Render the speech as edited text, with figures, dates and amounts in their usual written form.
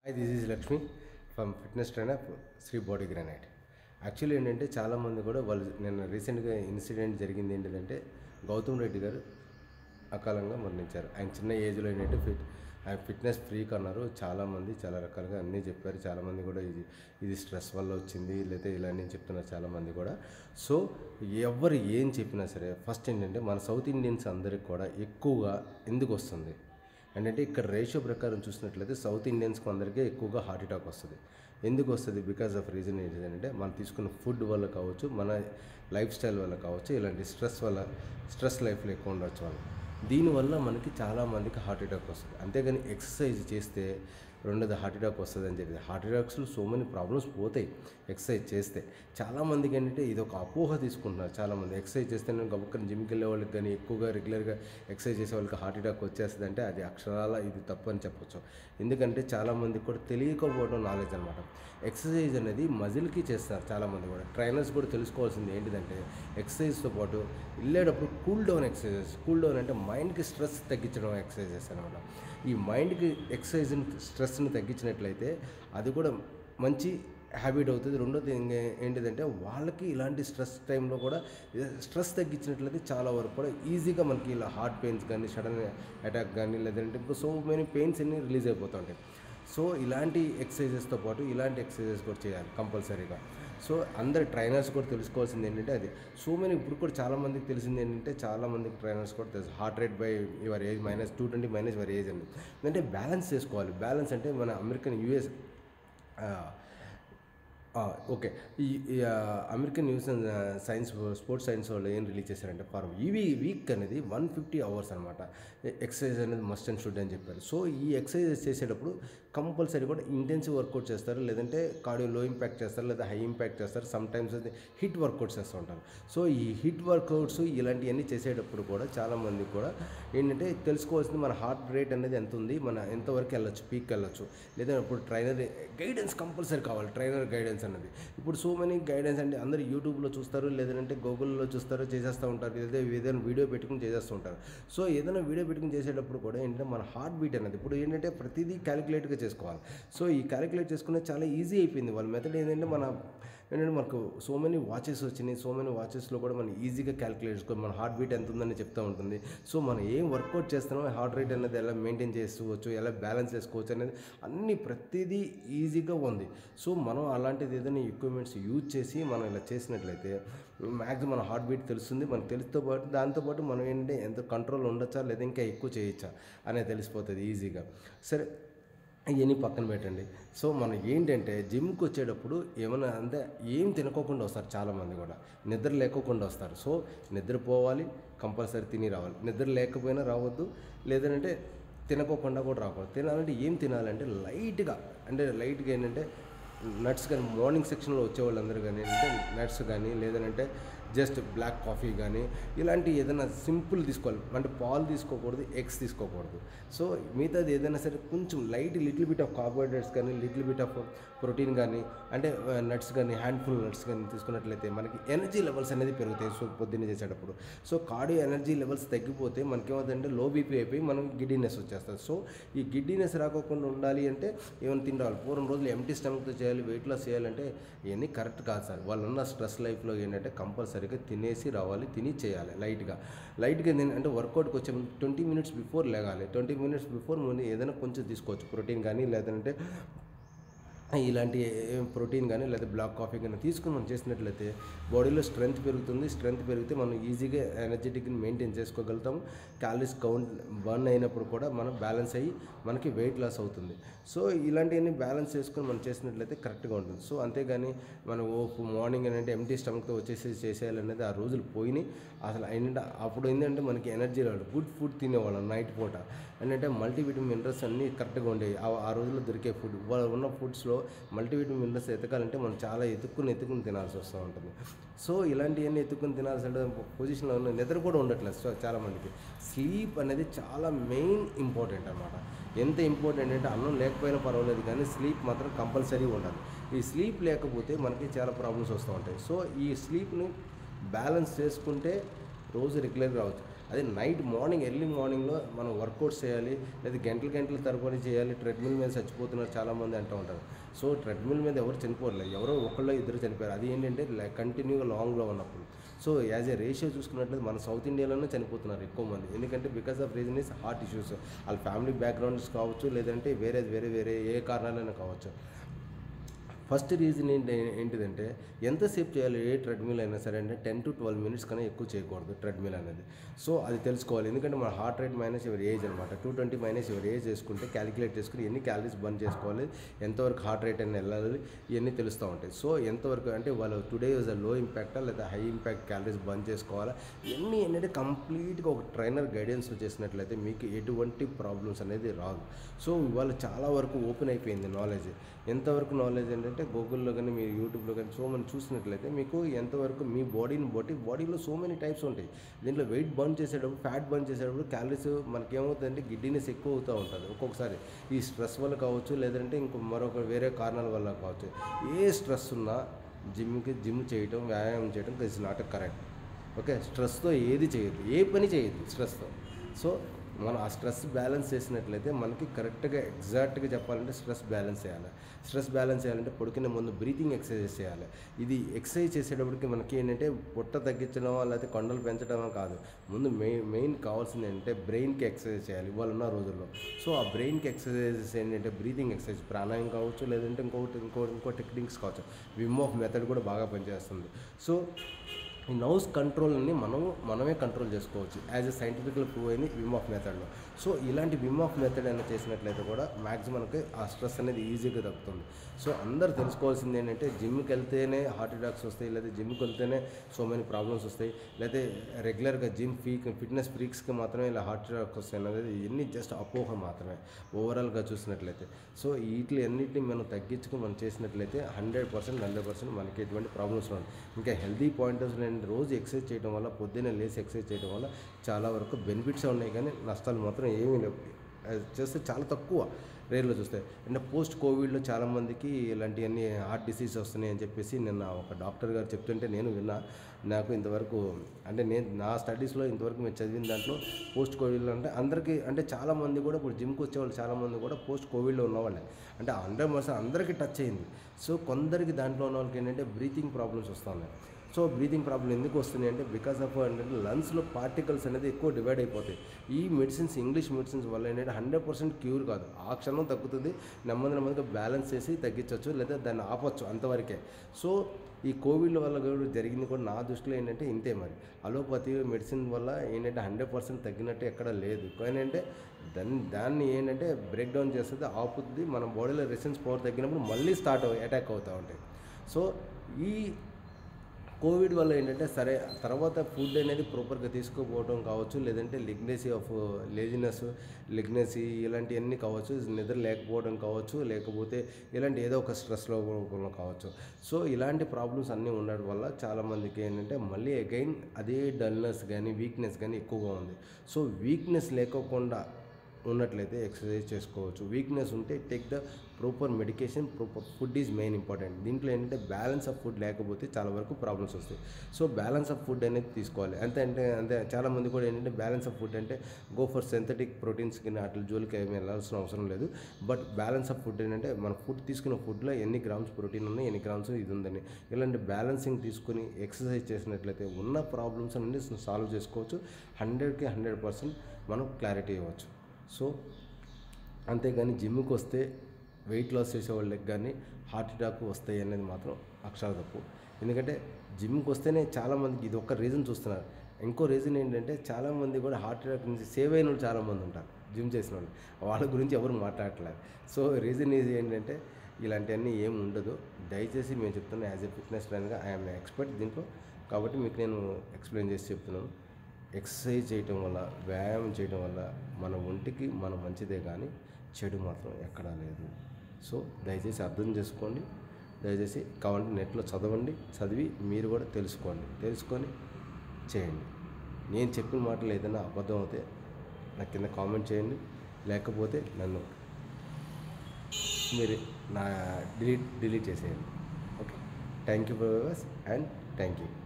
Hi, this is Lakshmi from fitness trainer Sri body granite. Actually ఏంటంటే చాలామంది కూడా వాళ్ళు నిన్న రీసెంట్గా ఇన్సిడెంట్ జరిగింది ఏంటంటే గౌతమ్ రెడ్డి గారు అకాలంగా మరణించారు. ఆయన చిన్న ఏజ్లో ఏంటంటే ఆయన ఫిట్నెస్ ఫ్రీక్ అన్నారు. చాలామంది చాలా రకాలుగా అన్నీ చెప్పారు. చాలామంది కూడా ఇది స్ట్రెస్ వల్ల వచ్చింది లేదా ఇలా అని చెప్తున్నారు చాలామంది కూడా. సో ఎవరు ఏం చెప్పినా సరే ఫస్ట్ ఏంటంటే మన సౌత్ ఇండియన్స్ అందరికి కూడా ఎక్కువగా ఎందుకు వస్తుంది అంటే ఇక్కడ రేషియో ప్రకారం చూసినట్లయితే సౌత్ ఇండియన్స్కి అందరికీ ఎక్కువగా హార్ట్ అటాక్ వస్తుంది. ఎందుకు వస్తుంది? బికాస్ ఆఫ్ రీజన్ ఏంటంటే మనం తీసుకున్న ఫుడ్ వల్ల కావచ్చు, మన లైఫ్ స్టైల్ వల్ల కావచ్చు, ఇలాంటి స్ట్రెస్ లైఫ్లో ఎక్కువ ఉండవచ్చు వాళ్ళు. దీనివల్ల మనకి చాలామందికి హార్ట్ అటాక్ వస్తుంది. అంతేగాని ఎక్సర్సైజ్ చేస్తే రెండోది హార్ట్ అటాక్ వస్తుంది అని చెప్పి హార్ట్ అటాక్స్లో సో మెనీ ప్రాబ్లమ్స్ పోతాయి ఎక్సర్సైజ్ చేస్తే. చాలామందికి ఏంటంటే ఇది ఒక అపోహ తీసుకుంటున్నారు. చాలామంది ఎక్సర్సైజ్ చేస్తే నేను గబుక్కని జిమ్కి వెళ్ళే వాళ్ళకి కానీ ఎక్కువగా రెగ్యులర్గా ఎక్సర్సైజ్ చేసే వాళ్ళకి హార్ట్ అటాక్ వచ్చేస్తుంది అంటే అది అక్షరాల ఇది తప్పు అని చెప్పొచ్చు. ఎందుకంటే చాలామందికి కూడా తెలియకపోవడం నాలెడ్జ్ అనమాట. ఎక్సర్సైజ్ అనేది మజిల్కి చేస్తారు చాలామంది కూడా. ట్రైనర్స్ కూడా తెలుసుకోవాల్సింది ఏంటిదంటే ఎక్సర్సైజ్తో పాటు వెళ్ళేటప్పుడు cool down exercises. Cool down అంటే మైండ్కి స్ట్రెస్ తగ్గించడం ఎక్సర్సైజెస్ అనమాట. ఈ మైండ్కి ఎక్సర్సైజ్ని స్ట్రెస్ని తగ్గించినట్లయితే అది కూడా మంచి హ్యాబిట్ అవుతుంది. రెండోది ఏంటిదంటే వాళ్ళకి ఇలాంటి స్ట్రెస్ టైంలో కూడా స్ట్రెస్ తగ్గించినట్లయితే చాలా వరకు కూడా ఈజీగా మనకి ఇలా హార్ట్ పెయిన్స్ కానీ సడన్ అటాక్ కానీ లేదంటే ఇంకా సో మెనీ పెయిన్స్ అన్నీ రిలీజ్ అయిపోతూ ఉంటాయి. సో ఇలాంటి ఎక్సర్సైజెస్తో పాటు ఇలాంటి ఎక్సర్సైజెస్ కూడా చేయాలి కంపల్సరీగా. సో అందరి ట్రైనర్స్ కూడా తెలుసుకోవాల్సింది ఏంటంటే అది సో మెనీ ఇప్పుడు కూడా చాలామందికి తెలిసింది ఏంటంటే చాలామందికి ట్రైనర్స్ కూడా తెలుసు heart rate by your age -220 - your age అని. అంటే బ్యాలెన్స్ చేసుకోవాలి. బ్యాలెన్స్ అంటే మన అమెరికన్ యూఎస్ ఓకే ఈ American news and science sports science వాళ్ళు ఏం రిలీజ్ చేశారంటే ఫర్ వీక్ అనేది 150 hours అనమాట ఎక్సర్సైజ్ అనేది మస్ట్ అండ్ షుడ్ అని చెప్పారు. సో ఈ ఎక్సర్సైజ్ చేసేటప్పుడు కంపల్సరీ కూడా ఇంటెన్సివ్ వర్కౌట్ చేస్తారు, లేదంటే కార్డియో లో ఇంపాక్ట్ చేస్తారు, లేదా హై ఇంపాక్ట్ చేస్తారు, సమ్ టైమ్స్ హిట్ వర్కౌట్స్ చేస్తూ ఉంటారు. సో ఈ హిట్ వర్కౌట్స్ ఇలాంటివన్నీ చేసేటప్పుడు కూడా చాలామంది కూడా ఏంటంటే తెలుసుకోవాల్సింది మన హార్ట్ రేట్ అనేది ఎంత ఉంది, మన ఎంతవరకు వెళ్ళొచ్చు, పీక్ వెళ్ళొచ్చు, లేదా ఇప్పుడు ట్రైనర్ గైడెన్స్ కంపల్సరీ కావాలి. ట్రైనర్ గైడెన్స్ అన్నది ఇప్పుడు సో మెనీ గైడెన్స్ అంటే అందరూ యూట్యూబ్లో చూస్తారు, లేదంటే గూగుల్లో చూస్తారు, చేసేస్తూ ఉంటారు, లేదా ఏదైనా వీడియో పెట్టుకుని చేసేస్తూ ఉంటారు. సో ఏదైనా వీడియో పెట్టుకుని చేసేటప్పుడు కూడా ఏంటంటే మన హార్ట్ బీట్ అనేది ఇప్పుడు ఏంటంటే ప్రతిదీ క్యాలిక్యులేట్గా చేసుకోవాలి. సో ఈ క్యాలిక్యులేట్ చేసుకునే చాలా ఈజీ అయిపోయింది. వాళ్ళ మెథడ్ ఏంటంటే ఏంటంటే మనకు సో మెనీ వాచెస్ వచ్చినాయి. సో మెనీ వాచెస్లో కూడా మనం ఈజీగా క్యాలిక్యులేట్ చేసుకోవాలి. మన హార్ట్ బీట్ ఎంత ఉందని చెప్తూ ఉంటుంది. సో మనం ఏం వర్కౌట్ చేస్తున్నామో హార్ట్ రేట్ అనేది ఎలా మెయింటైన్ చేసుకోవచ్చు, ఎలా బ్యాలెన్స్ చేసుకోవచ్చు అనేది అన్ని ప్రతిదీ ఈజీగా ఉంది. సో మనం అలాంటిది ఏదైనా ఎక్విప్మెంట్స్ యూజ్ చేసి మనం ఇలా చేసినట్లయితే మ్యాక్సిమం మన హార్ట్ బీట్ తెలుస్తుంది. మనకు తెలుసుతో పాటు దాంతోపాటు మనం ఏంటంటే ఎంత కంట్రోల్ ఉండొచ్చా లేదా ఇంకా ఎక్కువ చేయొచ్చా అనేది తెలిసిపోతుంది ఈజీగా. సరే ఇవన్నీ పక్కన పెట్టండి. సో మనం ఏంటంటే జిమ్కి వచ్చేటప్పుడు ఏమైనా అంటే ఏం తినకోకుండా వస్తారు చాలామంది కూడా, నిద్ర లేకోకుండా వస్తారు. సో నిద్రపోవాలి, కంపల్సరీ తిని రావాలి. నిద్ర లేకపోయినా రావద్దు, లేదంటే తినకోకుండా కూడా రాకూడదు. తినాలంటే ఏం తినాలంటే లైట్గా ఏంటంటే నట్స్ కానీ మార్నింగ్ సెక్షన్లో వచ్చేవాళ్ళందరూ కానీ ఏంటంటే నట్స్ కానీ లేదంటే జస్ట్ బ్లాక్ కాఫీ కానీ ఇలాంటి ఏదైనా సింపుల్ తీసుకోవాలి. అంటే పాలు తీసుకోకూడదు, ఎగ్స్ తీసుకోకూడదు. సో మిగతాది ఏదైనా సరే కొంచెం లిటిల్ బిట్ ఆఫ్ కార్బోహైడ్రేట్స్ కానీ లిటిల్ బిట్ ఆఫ్ ప్రోటీన్ కానీ అంటే నట్స్ కానీ హ్యాండ్ఫుల్ నట్స్ కానీ తీసుకున్నట్లయితే మనకి ఎనర్జీ లెవెల్స్ అనేది పెరుగుతాయి. సో పొద్దున్నే చేసేటప్పుడు సో కార్డియో ఎనర్జీ లెవెల్స్ తగ్గిపోతే మనకేమవుతుందంటే లో బీపీ అయిపోయి మనకి గిడ్డీనెస్ వచ్చేస్తుంది. సో ఈ గిడ్డీనెస్ రాకోకుండా ఉండాలి అంటే ఏమైనా తినాలి. పూర్వం రోజులు ఎంటీ స్టమక్తో చేయాలి, వెయిట్ లాస్ చేయాలంటే ఇవన్నీ కరెక్ట్ కాదు సార్. వాళ్ళున్న స్ట్రెస్ లైఫ్లో ఏంటంటే కంపల్సరీగా తినేసి రావాలి, తిని చేయాలి లైట్గా అంటే వర్కౌట్కి వచ్చే 20 minutes బిఫోర్ లేగాలి. 20 minutes బిఫోర్ ముందు ఏదైనా కొంచెం తీసుకోవచ్చు, ప్రోటీన్ కానీ లేదంటే ఇలాంటి ప్రోటీన్ కానీ లేదా బ్లాక్ కాఫీ కానీ తీసుకుని మనం చేసినట్లయితే బాడీలో స్ట్రెంత్ పెరుగుతుంది. స్ట్రెంత్ పెరిగితే మనం ఈజీగా ఎనర్జెటిక్ని మెయింటైన్ చేసుకోగలుగుతాం. క్యాలరీస్ కౌంట్ బర్న్ అయినప్పుడు కూడా మనం బ్యాలెన్స్ అయ్యి మనకి వెయిట్ లాస్ అవుతుంది. సో ఇలాంటివన్నీ బ్యాలెన్స్ చేసుకొని మనం చేసినట్లయితే కరెక్ట్గా ఉంటుంది. సో అంతేగాని మనం మార్నింగ్ ఏంటంటే ఎంటీ స్టమక్తో చేసేయాలనేది ఆ రోజులు పోయినాయి. అసలు ఏంటంటే అప్పుడు ఏంటంటే మనకి ఎనర్జీ రావాలి, గుడ్ ఫుడ్ తినేవాళ్ళం నైట్ పూట. ఏంటంటే మల్టీవిటమిన్ మినరల్స్ అన్నీ కరెక్ట్గా ఉండేవి ఆ రోజుల్లో దొరికే ఫుడ్. ఉన్న ఫుడ్స్లో మల్టీవిటమిన్ మినరల్స్ ఎతకాలంటే మనం చాలా ఎత్తుక్కుని తినాల్సి వస్తూ ఉంటుంది. సో ఇలాంటివన్నీ ఎత్తుక్కుని తినాల్సి పొజిషన్లో ఉన్న నిద్ర కూడా ఉండట్లేదు. సో చాలామందికి స్లీప్ అనేది చాలా మెయిన్ ఇంపార్టెంట్ అనమాట. ఎంత ఇంపార్టెంట్ అంటే అన్నం లేకపోయినా పర్వాలేదు కానీ స్లీప్ మాత్రం కంపల్సరీ ఉండాలి. ఈ స్లీప్ లేకపోతే మనకి చాలా ప్రాబ్లమ్స్ వస్తూ ఉంటాయి. సో ఈ స్లీప్ని బ్యాలెన్స్ చేసుకుంటే రోజు రెగ్యులర్గా రావచ్చు. అదే ఎర్లీ మార్నింగ్లో మనం వర్కౌట్స్ చేయాలి, లేదా గంటల తరబడి చేయాలి. ట్రెడ్మిల్ మీద చచ్చిపోతున్నారు చాలామంది అంటూ ఉంటారు. సో ట్రెడ్మిల్ మీద ఎవరు చనిపోవట్లేదు, ఎవరో ఒకళ్ళు ఇద్దరు చనిపోయారు. అది ఏంటంటే కంటిన్యూగా లాంగ్లో ఉన్నప్పుడు. సో యాజ్ ఏ రేషియో చూసుకున్నట్లయితే మన సౌత్ ఇండియాలోనే చనిపోతున్నారు ఎక్కువ మంది. ఎందుకంటే because of reason is heart issues, వాళ్ళ ఫ్యామిలీ బ్యాక్గ్రౌండ్స్ కావచ్చు, లేదంటే వేరే ఏ కారణాలైనా కావచ్చు. ఫస్ట్ రీజన్ ఏంటిదంటే ఎంతసేపు చేయాలి ఏ ట్రెడ్మిల్ అయినా సరే అంటే 10 to 12 minutes కన్నా ఎక్కువ చేయకూడదు ట్రెడ్మిల్ అనేది. సో అది తెలుసుకోవాలి. ఎందుకంటే మన heart rate minus your age అనమాట. 220 మైనస్ యువర్ ఏజ్ చేసుకుంటే క్యాలిక్యులేట్ చేసుకుని ఎన్ని క్యాలరీస్ బర్న్ చేసుకోవాలి, ఎంతవరకు హార్ట్ రేట్ అని వెళ్ళాలి, ఇవన్నీ తెలుస్తూ ఉంటాయి. సో ఎంతవరకు అంటే వాళ్ళు టుడే ఈజ్ అ లో ఇంపాక్టా లేదా హై ఇంపాక్ట్ క్యాలరీస్ బర్న్ చేసుకోవాలా, ఇవన్నీ ఏంటంటే కంప్లీట్గా ఒక ట్రైనర్ గైడెన్స్ చేసినట్లయితే మీకు ఎటువంటి ప్రాబ్లమ్స్ అనేది రాదు. సో ఇవాళ చాలా వరకు ఓపెన్ అయిపోయింది నాలెడ్జ్. ఎంతవరకు నాలెడ్జ్ ఏంటంటే గూగుల్లో కానీ మీరు యూట్యూబ్లో కానీ సో మనీ చూసినట్లయితే మీకు ఎంతవరకు మీ బాడీని బట్టి బాడీలో సో మెనీ టైప్స్ ఉంటాయి. దీంట్లో వెయిట్ బర్న్ చేసేటప్పుడు, ఫ్యాట్ బర్న్ చేసేటప్పుడు క్యాలరీస్ మనకేమవుతుందంటే గిడ్డినెస్ ఎక్కువ అవుతూ ఉంటుంది ఒక్కొక్కసారి. ఈ స్ట్రెస్ వల్ల కావచ్చు, లేదంటే మరొక వేరే కారణాల వల్ల కావచ్చు. ఏ స్ట్రెస్ ఉన్నా జిమ్ చేయటం, వ్యాయామం చేయడం ఇస్ నాట్ కరెక్ట్. ఓకే, స్ట్రెస్తో ఏది చేయొద్దు, ఏ పని చేయొద్దు స్ట్రెస్తో. సో మనం ఆ స్ట్రెస్ బ్యాలెన్స్ చేసినట్లయితే మనకి కరెక్ట్గా ఎగ్జాక్ట్గా చెప్పాలంటే స్ట్రెస్ బ్యాలెన్స్ చేయాలంటే పడుకునే ముందు బ్రీతింగ్ ఎక్సర్సైజ్ చేయాలి. ఇది ఎక్సర్సైజ్ చేసేటప్పటికి మనకి ఏంటంటే పొట్ట తగ్గించడం లేకపోతే కొండలు పెంచడమో కాదు, ముందు మెయిన్ కావాల్సింది ఏంటంటే బ్రెయిన్కి ఎక్సర్సైజ్ చేయాలి ఇవాళ ఉన్న రోజుల్లో. సో ఆ బ్రెయిన్కి ఎక్సర్సైజెస్ ఏంటంటే బ్రీతింగ్ ఎక్సర్సైజ్, ప్రాణాయామం కావచ్చు, లేదంటే ఇంకో టెక్నిక్స్ కావచ్చు. విమ్ ఆఫ్ మెథడ్ కూడా బాగా పనిచేస్తుంది. సో ఈ నౌస్ కంట్రోల్ని మనమే కంట్రోల్ చేసుకోవచ్చు యాజ్ ఎ సైంటిఫికల్ ప్రూవ్ అయింది విమ్ ఆఫ్ మెథడ్లో. సో ఇలాంటి విమ్ ఆఫ్ మెథడ్ అనేది చేసినట్లయితే కూడా మ్యాక్సిమం మనకి ఆ స్ట్రెస్ అనేది ఈజీగా తగ్గుతుంది. సో అందరూ తెలుసుకోవాల్సింది ఏంటంటే జిమ్కి వెళ్తేనే హార్ట్ అటాక్స్ వస్తాయి, లేదా జిమ్కి వెళ్తేనే సో మెనీ ప్రాబ్లమ్స్ వస్తాయి, లేదా రెగ్యులర్గా ఫిట్నెస్ ఫ్రీక్స్కి మాత్రమే ఇలా హార్ట్ అటాక్స్ వస్తాయి అనేది ఇవన్నీ జస్ట్ అపోహ మాత్రమే ఓవరాల్గా చూసినట్లయితే. సో వీటి అన్నింటినీ మనం తగ్గించుకుని మనం చేసినట్లయితే 100% మనకి ఎటువంటి ప్రాబ్లమ్స్ రావు. ఇంకా హెల్తీ పాయింట్ ఆఫ్ రోజు ఎక్సర్సైజ్ చేయడం వల్ల, పొద్దున్నే లేసి ఎక్సర్సైజ్ చేయడం వల్ల చాలా వరకు బెనిఫిట్స్ ఉన్నాయి, కానీ నష్టాలు మాత్రం ఏమీ లేవు. చేస్తే చాలా తక్కువ రేర్లో చూస్తాయి. అంటే పోస్ట్ కోవిడ్లో చాలామందికి ఇలాంటివన్నీ హార్ట్ డిసీజ్ వస్తున్నాయి అని చెప్పేసి నిన్న ఒక డాక్టర్ గారు చెప్తుంటే నేను విన్నా. నాకు ఇంతవరకు అంటే నా స్టడీస్లో ఇంతవరకు మేము చదివిన దాంట్లో పోస్ట్ కోవిడ్లో అంటే అందరికీ అంటే చాలామంది కూడా ఇప్పుడు జిమ్కి వచ్చేవాళ్ళు చాలామంది కూడా పోస్ట్ కోవిడ్లో ఉన్నవాళ్ళే. అంటే 100% అందరికీ టచ్ అయింది. సో కొందరికి దాంట్లో ఉన్న వాళ్ళకి ఏంటంటే బ్రీతింగ్ ప్రాబ్లమ్స్ వస్తున్నాయి. సో బ్రీతింగ్ ప్రాబ్లం ఎందుకు వస్తున్నాయి అంటే బికాస్ ఆఫ్ ఏంటంటే లంగ్స్లో పార్టికల్స్ అనేది ఎక్కువ డివైడ్ అయిపోతాయి. ఈ ఇంగ్లీష్ మెడిసిన్స్ వల్ల ఏంటంటే 100% క్యూర్ కాదు, ఆ క్షణం తగ్గుతుంది, నెమ్మదిగా బ్యాలెన్స్ చేసి తగ్గించవచ్చు, లేదా దాన్ని ఆపచ్చు అంతవరకే. సో ఈ కోవిడ్ వల్ల కూడా జరిగింది కూడా నా దృష్టిలో ఏంటంటే ఇంతే. మరి అలోపతి మెడిసిన్ వల్ల ఏంటంటే 100% తగ్గినట్టు ఎక్కడ లేదు. కానీ అంటే దాన్ని ఏంటంటే బ్రేక్ డౌన్ చేస్తుంది, ఆపుతుంది. మన బాడీలో రెసిస్టెన్స్ పవర్ తగ్గినప్పుడు మళ్ళీ అటాక్ అవుతూ ఉంటాయి. సో ఈ కోవిడ్ వల్ల ఏంటంటే సరే తర్వాత ఫుడ్ అనేది ప్రాపర్గా తీసుకోకపోవడం కావచ్చు, లేదంటే లిగ్నెసీ ఇలాంటివన్నీ కావచ్చు, నిద్ర లేకపోవడం కావచ్చు, లేకపోతే ఇలాంటి ఏదో ఒక స్ట్రెస్లో కావచ్చు. సో ఇలాంటి ప్రాబ్లమ్స్ అన్నీ ఉండడం వల్ల చాలామందికి ఏంటంటే మళ్ళీ అగైన్ అదే డల్నెస్ కానీ వీక్నెస్ కానీ ఎక్కువగా ఉంది. సో వీక్నెస్ లేకోకుండా ఉన్నట్లయితే ఎక్సర్సైజ్ చేసుకోవచ్చు. వీక్నెస్ ఉంటే take the proper medication, proper food is main important. దీంట్లో ఏంటంటే బ్యాలెన్స్ ఆఫ్ ఫుడ్ లేకపోతే చాలా వరకు ప్రాబ్లమ్స్ వస్తాయి. సో బ్యాలెన్స్ ఆఫ్ ఫుడ్ అనేది తీసుకోవాలి. అంతే చాలామంది కూడా ఏంటంటే బ్యాలెన్స్ ఆఫ్ ఫుడ్ అంటే గో ఫర్ సింథటిక్ ప్రోటీన్స్ కింద అట్ల జోలికి ఏమీ వెళ్ళాల్సిన అవసరం లేదు. బట్ బ్యాలెన్స్ ఆఫ్ ఫుడ్ ఏంటంటే మన ఫుడ్ తీసుకున్న ఫుడ్లో ఎన్ని గ్రామ్స్ ప్రోటీన్ ఉన్నాయి, ఎన్ని గ్రామ్స్ ఇది ఉందని ఇలాంటి బ్యాలెన్సింగ్ తీసుకుని ఎక్సర్సైజ్ చేసినట్లయితే ఉన్న ప్రాబ్లమ్స్ అన్ని సాల్వ్ చేసుకోవచ్చు. 100కి 100% మనం క్లారిటీ ఇవ్వచ్చు. సో అంతేగాని జిమ్కి వస్తే వెయిట్ లాస్ చేసే వాళ్ళకి కానీ హార్ట్ అటాక్ వస్తాయి అనేది మాత్రం అక్షర తప్పు. ఎందుకంటే జిమ్కి వస్తేనే చాలామందికి ఇది ఒక్క రీజన్ చూస్తున్నారు. ఇంకో రీజన్ ఏంటంటే చాలామంది కూడా హార్ట్ అటాక్ నుంచి సేవ్ అయిన వాళ్ళు చాలామంది ఉంటారు జిమ్ చేసిన వాళ్ళు, వాళ్ళ గురించి ఎవరు మాట్లాడట్లేదు. సో రీజన్ ఇది ఏంటంటే ఇలాంటివన్నీ ఏమి ఉండదు. దయచేసి మేము చెప్తున్నాను యాజ్ ఏ ఫిట్నెస్ ట్రైనర్గా ఐఎమ్ ఎక్స్పర్ట్ దీంట్లో, కాబట్టి మీకు నేను ఎక్స్ప్లెయిన్ చేసి చెప్తున్నాను. ఎక్సర్సైజ్ చేయటం వల్ల, వ్యాయామం చేయడం వల్ల మన ఒంటికి మన మంచిదే కానీ చెడు మాత్రం ఎక్కడా లేదు. సో దయచేసి అర్థం చేసుకోండి. దయచేసి కావాలంటే నెట్లో చదివి మీరు కూడా తెలుసుకొని చేయండి. నేను చెప్పిన మాటలు ఏదైనా అబద్ధం అవుతే నా కింద కామెంట్ చేయండి, లేకపోతే నన్ను మీరు డిలీట్ చేసేయండి. Okay, thank you for viewers and thank you.